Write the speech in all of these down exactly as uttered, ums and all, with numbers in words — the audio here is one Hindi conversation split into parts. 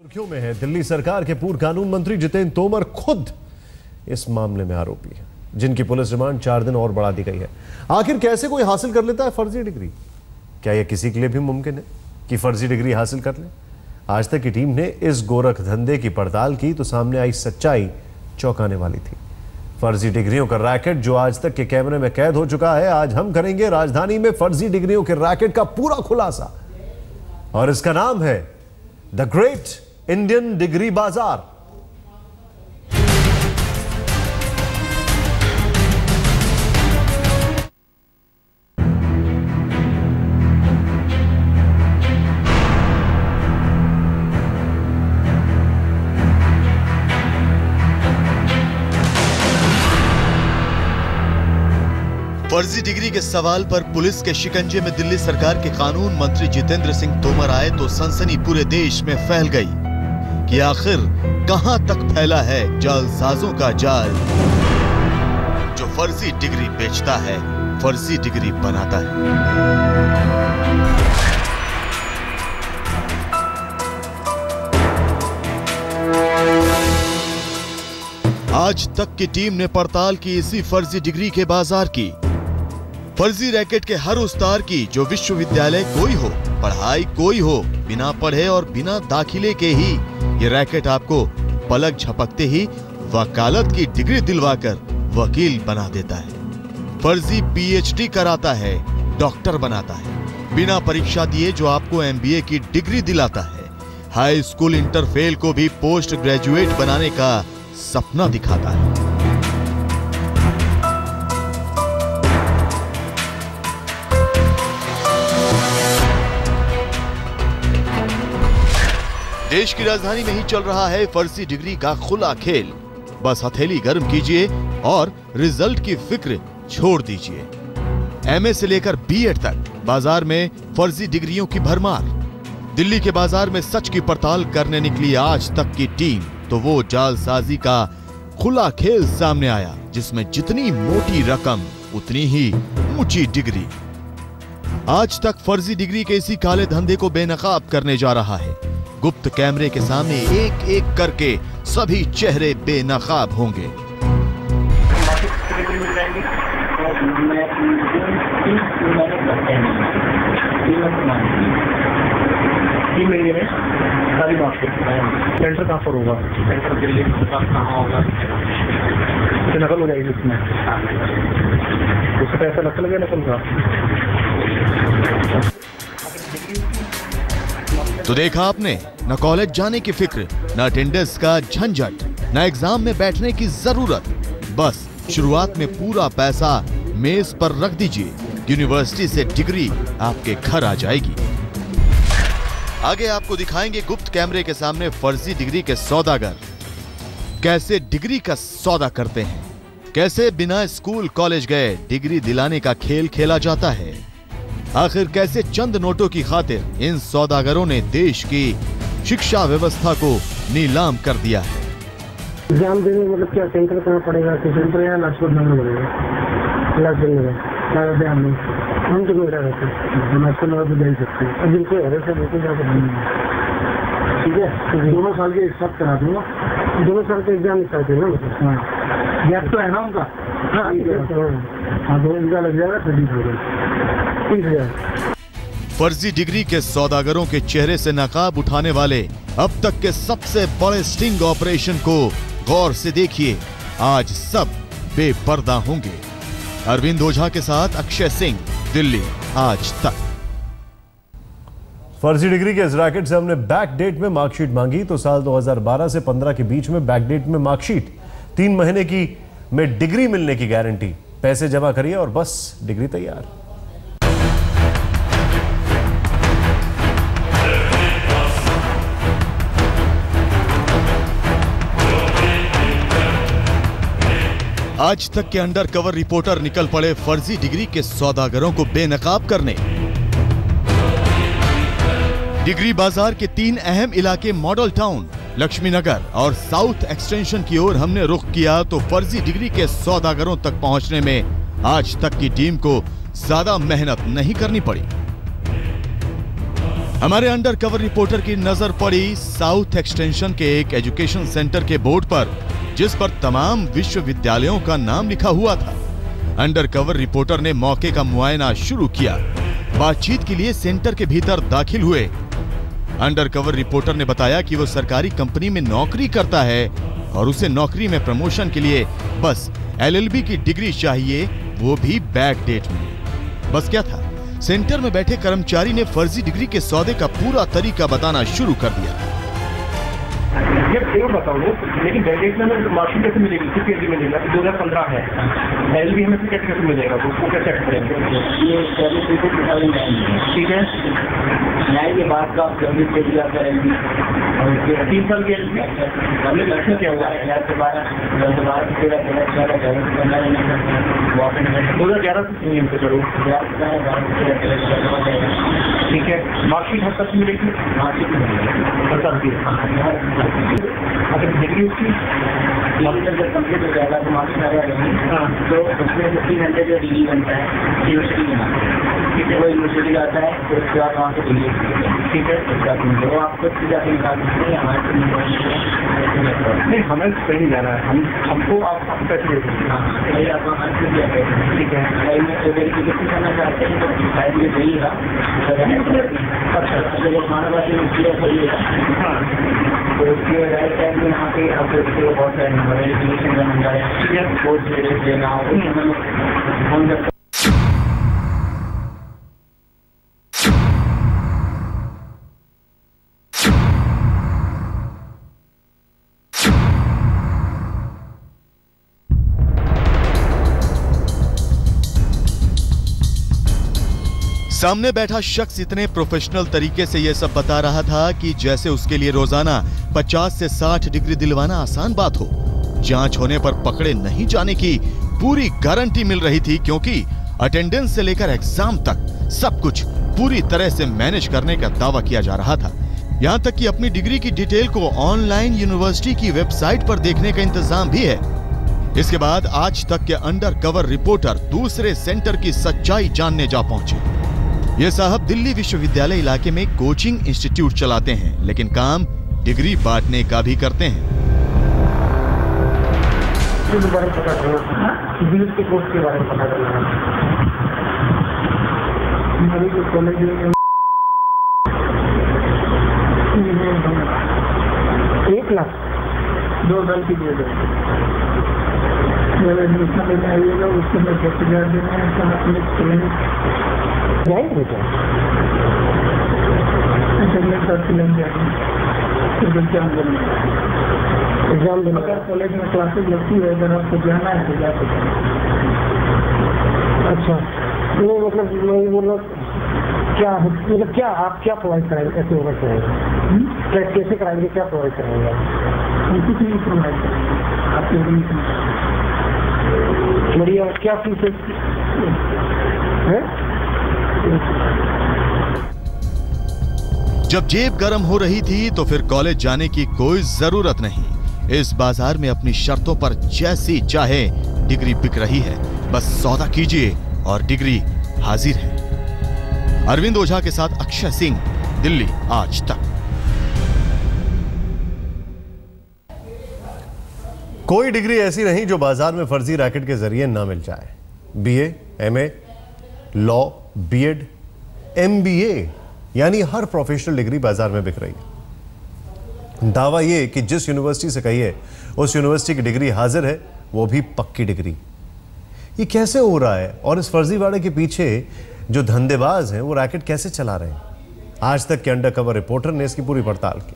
सुर्खियों में है दिल्ली सरकार के पूर्व कानून मंत्री जितेंद्र तोमर खुद इस मामले में आरोपी है, जिनकी पुलिस रिमांड चार दिन और बढ़ा दी गई है। आखिर कैसे कोई हासिल कर लेता है फर्जी डिग्री? क्या यह किसी के लिए भी मुमकिन है कि फर्जी डिग्री हासिल कर ले? आज तक की टीम ने इस गोरख धंधे की पड़ताल की तो सामने आई सच्चाई चौंकाने वाली थी। फर्जी डिग्रियों का रैकेट जो आज तक के कैमरे में कैद हो चुका है, आज हम करेंगे राजधानी में फर्जी डिग्रियों के रैकेट का पूरा खुलासा, और इसका नाम है द ग्रेट इंडियन डिग्री बाजार। फर्जी डिग्री के सवाल पर पुलिस के शिकंजे में दिल्ली सरकार के कानून मंत्री जितेंद्र सिंह तोमर आए तो सनसनी पूरे देश में फैल गई कि आखिर कहां तक फैला है जालसाजों का जाल जो फर्जी डिग्री बेचता है, फर्जी डिग्री बनाता है। आज तक की टीम ने पड़ताल की इसी फर्जी डिग्री के बाजार की। फर्जी रैकेट के हर उस तार की जो विश्वविद्यालय कोई हो, पढ़ाई कोई हो, बिना पढ़े और बिना दाखिले के ही ये रैकेट आपको पलक झपकते ही वकालत की डिग्री दिलवाकर वकील बना देता है। फर्जी पीएचडी कराता है, डॉक्टर बनाता है, बिना परीक्षा दिए जो आपको एमबीए की डिग्री दिलाता है। हाई स्कूल इंटर फेल को भी पोस्ट ग्रेजुएट बनाने का सपना दिखाता है। देश की राजधानी में ही चल रहा है फर्जी डिग्री का खुला खेल। बस हथेली गर्म कीजिए और रिजल्ट की फिक्र छोड़ दीजिए। एमए से लेकर बीएड तक बाजार में फर्जी डिग्रियों की भरमार। दिल्ली के बाजार में सच की पड़ताल करने निकली आज तक की टीम तो वो जालसाजी का खुला खेल सामने आया, जिसमें जितनी मोटी रकम उतनी ही ऊंची डिग्री। आज तक फर्जी डिग्री के इसी काले धंधे को बेनकाब करने जा रहा है। गुप्त कैमरे के सामने एक एक करके सभी चेहरे बेनकाब होंगे। सेंटर कहाँ पर होगा? सेंटर दिल्ली में कहाँ होगा? नकल हो जाएगी उसमें, उससे पैसा नकल गया नकल का। तो देखा आपने, न कॉलेज जाने की फिक्र, न अटेंडेंस का झंझट, न एग्जाम में बैठने की जरूरत। बस शुरुआत में पूरा पैसा मेज पर रख दीजिए, यूनिवर्सिटी से डिग्री आपके घर आ जाएगी। आगे आपको दिखाएंगे गुप्त कैमरे के सामने फर्जी डिग्री के सौदागर कैसे डिग्री का सौदा करते हैं, कैसे बिना स्कूल कॉलेज गए डिग्री दिलाने का खेल खेला जाता है। आखिर कैसे चंद नोटों की खातिर इन सौदागरों ने देश की शिक्षा व्यवस्था को नीलाम कर दिया है। एग्जाम देने मतलब क्या सेंटर कहाँ पड़ेगा? सेंटर यहाँ लाजपत नगर पड़ेगा, लाजपत नगर हम तो मेरा रहते हैं, लाजपत नगर तो जा सकते हैं। जिनको एरर से बिल्कुल जा सकते हैं, ठीक है। दोनों साल के एक साथ करा दूंगा, दोनों साल के एग्जाम एक साथ देना, गैप तो है ना उनका। हाँ, दो इनका लग जाएगा थर्टी थाउजेंड। फर्जी डिग्री के सौदागरों के चेहरे से नकाब उठाने वाले अब तक के सबसे बड़े स्टिंग ऑपरेशन को गौर से देखिए। आज सब बेपर्दा होंगे। अरविंद ओझा के साथ अक्षय सिंह, दिल्ली आज तक। फर्जी डिग्री के इस रैकेट से हमने बैक डेट में मार्कशीट मांगी तो साल दो हज़ार बारह से पंद्रह के बीच में बैक डेट में मार्कशीट, तीन महीने की में डिग्री मिलने की गारंटी। पैसे जमा करिए और बस डिग्री तैयार। आज तक के अंडर कवर रिपोर्टर निकल पड़े फर्जी डिग्री के सौदागरों को बेनकाब करने। डिग्री बाजार के तीन अहम इलाके मॉडल टाउन, लक्ष्मी नगर और साउथ एक्सटेंशन की ओर हमने रुख किया तो फर्जी डिग्री के सौदागरों तक पहुंचने में आज तक की टीम को ज्यादा मेहनत नहीं करनी पड़ी। हमारे अंडर कवर रिपोर्टर की नजर पड़ी साउथ एक्सटेंशन के एक एजुकेशन सेंटर के बोर्ड पर, जिस पर तमाम विश्वविद्यालयों का नाम लिखा हुआ था। अंडर कवर रिपोर्टर ने मौके का मुआयना शुरू किया। बातचीत के लिए सेंटर के भीतर दाखिल हुए। अंडर कवर रिपोर्टर ने बताया कि वो सरकारी कंपनी में नौकरी करता है और उसे नौकरी में प्रमोशन के लिए बस एल एल बी की डिग्री चाहिए, वो भी बैक डेट में। बस क्या था, सेंटर में बैठे कर्मचारी ने फर्जी डिग्री के सौदे का पूरा तरीका बताना शुरू कर दिया। ये प्योर बताऊँ, लेकिन बैकडेट में मार्कशीट कैसे मिलेगी? किस एल बी में मिलेगा? दो हजार पंद्रह है, एल बी हमें कैसे कैसे मिलेगा? वो कैसे चेक करेंगे? ये सर्विस रिपोर्ट निकालने जाएंगे, ठीक है। न्याय के बाद का सर्विस दे दिया था एल बी, तीन साल की एल बी हमने लड़के क्या हुआ? हजार से बारह दो हजार बारह से तेरह तेरह ग्यारह ग्यारह से पंद्रह दो हजार ग्यारह से नियम से करो, ठीक है। मार्कशीट हर तक मिलेगी, मार्कशीट हर साल की। अगर डिग्री उसकी जब कंप्लीट हो जाएगा तो मार्क्स आ जाएगा, तो उसमें तीन घंटे जो डिग्री बनता है यूनिवर्सिटी में, ठीक है। वो यूनिवर्सिटी आता है, तो उसके बाद वहाँ से डिग्री, ठीक है। वो आप खुद से जाकर निकाल सकते हैं, हमारे नहीं, हमें कहीं जाना है, हम हमको आप पैसे दे सकते हैं, आप हमारे से दिया है, ठीक है। वेरिफिकेशन करना चाहते हैं तो शायद ये सही है। अच्छा, अगर हमारे पास ये सही है, हाँ, तो उसके राइट टाइम में यहाँ पे आपको बहुत सारे नंबर वेरिफिकेशन का नंबर है, ठीक है, कोड देना हो फोन कर। सामने बैठा शख्स इतने प्रोफेशनल तरीके से यह सब बता रहा था कि जैसे उसके लिए रोजाना पचास से साठ डिग्री दिलवाना आसान बात हो। जांच होने पर पकड़े नहीं जाने की पूरी गारंटी मिल रही थी, क्योंकि अटेंडेंस से लेकर एग्जाम तक सब कुछ पूरी तरह से मैनेज करने का दावा किया जा रहा था। यहाँ तक कि अपनी डिग्री की डिटेल को ऑनलाइन यूनिवर्सिटी की वेबसाइट पर देखने का इंतजाम भी है। इसके बाद आज तक के अंडर कवर रिपोर्टर दूसरे सेंटर की सच्चाई जानने जा पहुंचे। ये साहब दिल्ली विश्वविद्यालय इलाके में कोचिंग इंस्टीट्यूट चलाते हैं, लेकिन काम डिग्री बांटने का भी करते हैं। के बारे में पता करना, बीस के कोर्स के बारे में पता करना। मेरे जो कॉलेज में एक लाख दो साल की दे दो, मेरा एडमिशन लेने आइएगा, उसको मैं दस हजार देना है, जाएंगे बेटा, इंटरनेट पर फिल्म जाएंगे, एग्जाम देना एग्जाम देना अगर कॉलेज में क्लासेज लगती है, अगर आपको जाना है तो जा सकते हैं। अच्छा, नहीं मतलब मैं बोल क्या मतलब क्या आप क्या प्रोवाइड कराएंगे, कैसे होगा कराएंगे, कैसे कराएंगे, क्या प्रोवाइड कराएंगे? हम कुछ नहीं प्रोवाइड करेंगे आपके एडमिशन। बढ़िया, क्या फीस है? जब जेब गर्म हो रही थी तो फिर कॉलेज जाने की कोई जरूरत नहीं। इस बाजार में अपनी शर्तों पर जैसी चाहे डिग्री बिक रही है, बस सौदा कीजिए और डिग्री हाजिर है। अरविंद ओझा के साथ अक्षय सिंह, दिल्ली आज तक। कोई डिग्री ऐसी नहीं जो बाजार में फर्जी रैकेट के जरिए ना मिल जाए। BA, MA, law, BEd, MBA, यानी हर प्रोफेशनल डिग्री बाजार में बिक रही है। दावा यह कि जिस यूनिवर्सिटी से कहिए उस यूनिवर्सिटी की डिग्री हाजिर है, वो भी पक्की डिग्री। ये कैसे हो रहा है और इस फर्जीवाड़े के पीछे जो धंधेबाज हैं वो रैकेट कैसे चला रहे हैं? आज तक के अंडर कवर रिपोर्टर ने इसकी पूरी पड़ताल की।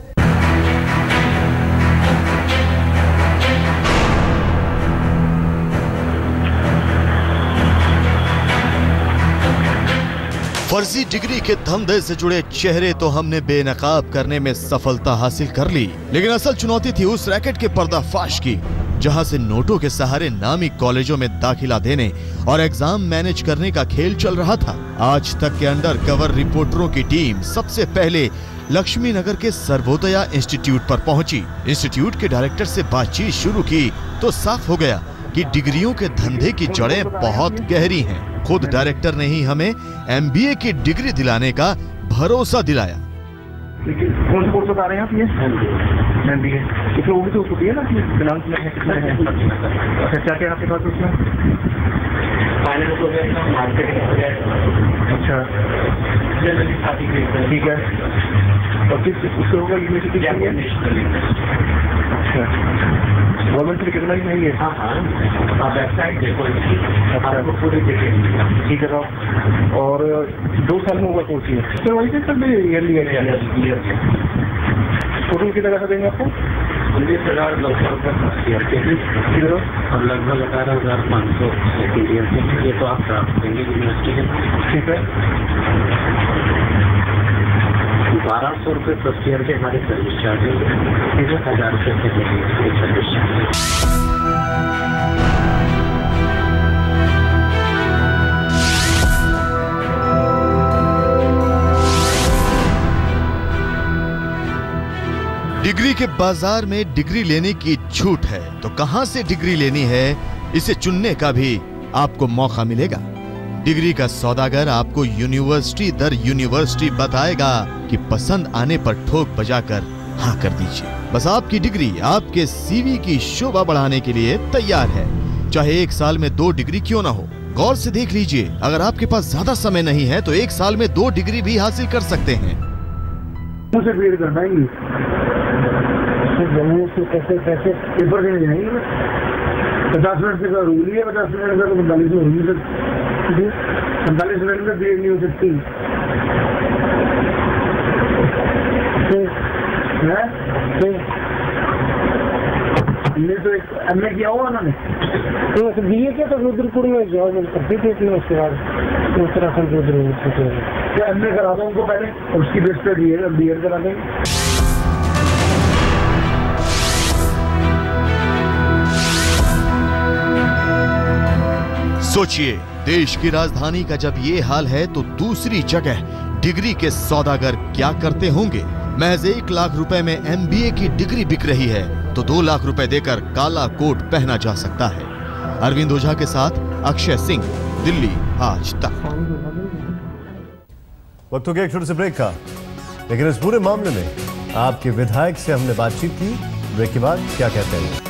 फर्जी डिग्री के धंधे से जुड़े चेहरे तो हमने बेनकाब करने में सफलता हासिल कर ली, लेकिन असल चुनौती थी उस रैकेट के पर्दाफाश की, जहां से नोटों के सहारे नामी कॉलेजों में दाखिला देने और एग्जाम मैनेज करने का खेल चल रहा था। आज तक के अंडर कवर रिपोर्टरों की टीम सबसे पहले लक्ष्मी नगर के सर्वोदया इंस्टीट्यूट पर पहुंची। इंस्टीट्यूट के डायरेक्टर से बातचीत शुरू की तो साफ हो गया कि डिग्रियों के धंधे की जड़ें बहुत गहरी हैं। खुद डायरेक्टर ने ही हमें एमबीए की डिग्री दिलाने का भरोसा दिलाया। लेकिन कौन से कोर्स बता रहे हैं आप? ये एम बी ए इसमें वो भी तो होती है ना कि फिनांस में है, कितना है? अच्छा, क्या क्या आपके पास उसमें? फाइनेंस हो गया, मार्केटिंग हो गया। अच्छा, ठीक है। और किस उससे होगा यूनिवर्सिटी? अच्छा, गवर्नमेंट से रिकॉग्नाइज नहीं है? हाँ हाँ, आप वेबसाइट देखो, आपको पूरी डिटेल। ठीक है साहब। और दो साल में होगा कोर्स है सर? वही से सर ईयरली ईयर टोटल कितना पैसा देंगे आपको? उन्नीस हजार नौ सौ रुपये और लगभग अठारह हजार पाँच सौ सेकेंड ईयर के। ये तो आप प्राप्त देंगे यूनिवर्सिटी के। ठीक है। बारह सौ रुपये फर्स्ट ईयर के हमारे सर्विस चार्जेस, ठीक है, हजार रुपये के सर्विस चार्जेस। डिग्री के बाजार में डिग्री लेने की छूट है, तो कहां से डिग्री लेनी है इसे चुनने का भी आपको मौका मिलेगा। डिग्री का सौदागर आपको यूनिवर्सिटी दर यूनिवर्सिटी बताएगा कि पसंद आने पर ठोक बजाकर हाँ कर दीजिए। बस आपकी डिग्री आपके सीवी की शोभा बढ़ाने के लिए तैयार है, चाहे एक साल में दो डिग्री क्यों ना हो। गौर से देख लीजिए, अगर आपके पास ज्यादा समय नहीं है तो एक साल में दो डिग्री भी हासिल कर सकते हैं। मुझे भीड़ करना ही से कैसे कैसे पेपर देने जाएंगे। पचास मिनट का रूल है, पचास मिनट का तो पैंतालीस में हो नहीं सकती, पैंतालीस मिनट में भीड़ नहीं हो सकती है। तो एक एम ए किया हुआ उन्होंने, तो बी ए किया तो रुद्रपुर में जॉब करती थी, इसलिए उसके बाद उत्तराखंड रुद्रपुर एम ए करा दो उनको पहले, और उसकी बेस पे बी एड बी एड करा देंगे। सोचिए, देश की राजधानी का जब ये हाल है तो दूसरी जगह डिग्री के सौदागर क्या करते होंगे। महज एक लाख रुपए में एम बी ए की डिग्री बिक रही है तो दो लाख रुपए देकर काला कोट पहना जा सकता है। अरविंद ओझा के साथ अक्षय सिंह, दिल्ली आज तक। वक्त हो गया एक छोटे से ब्रेक का, लेकिन इस पूरे मामले में आपके विधायक से हमने बातचीत की। ब्रेक के बाद क्या कहते हैं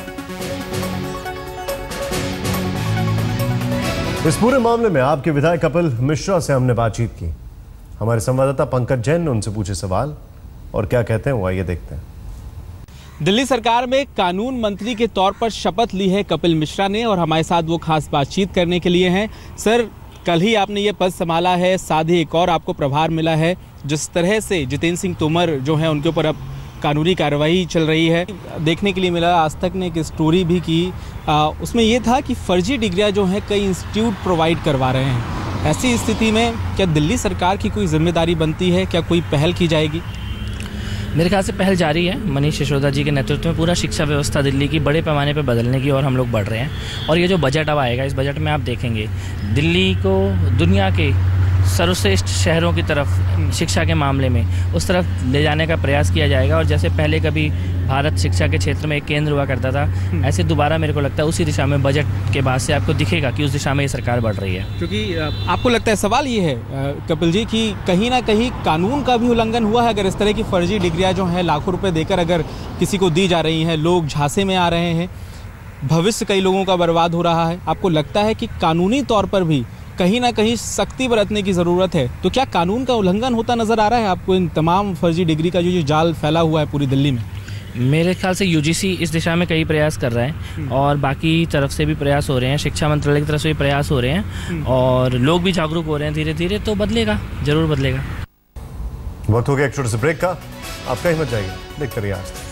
इस पूरे मामले में आपके विधायक कपिल मिश्रा से हमने बातचीत की। हमारे संवाददाता पंकज जैन ने उनसे पूछे सवाल, और क्या कहते हैं वो आइए देखते हैं। दिल्ली सरकार में कानून मंत्री के तौर पर शपथ ली है कपिल मिश्रा ने, और हमारे साथ वो खास बातचीत करने के लिए हैं। सर, कल ही आपने ये पद संभाला है, साथ ही एक और आपको प्रभार मिला है। जिस तरह से जितेंद्र सिंह तोमर जो है उनके ऊपर अब कानूनी कार्रवाई चल रही है, देखने के लिए मिला। आज तक ने एक स्टोरी भी की, आ, उसमें ये था कि फर्जी डिग्रियां जो हैं कई इंस्टीट्यूट प्रोवाइड करवा रहे हैं। ऐसी स्थिति में क्या दिल्ली सरकार की कोई जिम्मेदारी बनती है, क्या कोई पहल की जाएगी? मेरे ख्याल से पहल जारी है। मनीष सिसोदिया जी के नेतृत्व में पूरा शिक्षा व्यवस्था दिल्ली की बड़े पैमाने पर बदलने की ओर हम लोग बढ़ रहे हैं। और ये जो बजट अब आएगा, इस बजट में आप देखेंगे दिल्ली को दुनिया के सर्वश्रेष्ठ शहरों की तरफ शिक्षा के मामले में उस तरफ ले जाने का प्रयास किया जाएगा। और जैसे पहले कभी भारत शिक्षा के क्षेत्र में एक केंद्र हुआ करता था, ऐसे दोबारा मेरे को लगता है उसी दिशा में बजट के बाद से आपको दिखेगा कि उस दिशा में ये सरकार बढ़ रही है। क्योंकि आपको लगता है, सवाल ये है कपिल जी कि कहीं ना कहीं कानून का भी उल्लंघन हुआ है। अगर इस तरह की फर्जी डिग्रियां जो हैं लाखों रुपए देकर अगर किसी को दी जा रही हैं, लोग झांसे में आ रहे हैं, भविष्य कई लोगों का बर्बाद हो रहा है, आपको लगता है कि कानूनी तौर पर भी कहीं ना कहीं सख्ती बरतने की ज़रूरत है? तो क्या कानून का उल्लंघन होता नज़र आ रहा है आपको इन तमाम फर्जी डिग्री का जो जो जाल फैला हुआ है पूरी दिल्ली में? मेरे ख्याल से यू जी सी इस दिशा में कई प्रयास कर रहा है, और बाकी तरफ से भी प्रयास हो रहे हैं, शिक्षा मंत्रालय की तरफ से भी प्रयास हो रहे हैं, और लोग भी जागरूक हो रहे हैं धीरे धीरे। तो बदलेगा, जरूर बदलेगा। वक्त हो गया एक छोटे से ब्रेक का, आप कहीं मत जाइए, देखते रहिए आज तक।